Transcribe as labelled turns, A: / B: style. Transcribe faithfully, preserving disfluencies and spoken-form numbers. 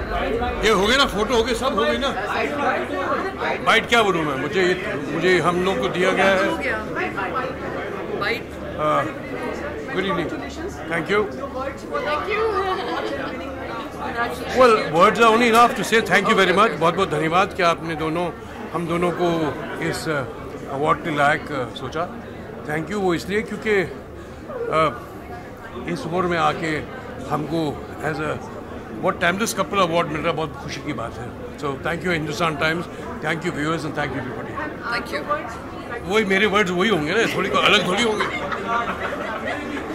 A: ये हो गया ना, फोटो हो गए, सब हो गई ना। बाइट क्या बोलूँ मैं, मुझे मुझे हम लोग को दिया गया है। Good evening, thank you. Well, words are only enough to say thank you very much. बहुत बहुत धन्यवाद कि आपने दोनों हम दोनों को इस अवार्ड के लायक सोचा। थैंक यू वो इसलिए क्योंकि इस उम्र में आके हमको एज अ बहुत टाइमलेस कपल अवार्ड मिल रहा है, बहुत खुशी की बात है। So thank you Hindustan Times, thank you viewers and thank you everybody.
B: Thank you.
A: वही मेरे वर्ड्स वही होंगे ना, थोड़ी को अलग थोड़ी होंगे।